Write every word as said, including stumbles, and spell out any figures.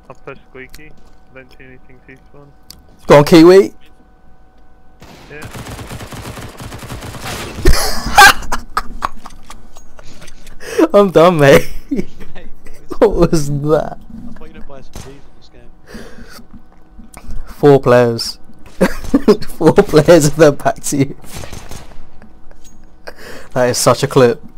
I'll push squeaky. I don't see anything too spawn. Go on, Kiwi. Yeah. I'm done, mate. Mate, What was that? I thought you were gonna buy some cheese in this game. Four players. Four players and then back to you. That is such a clip.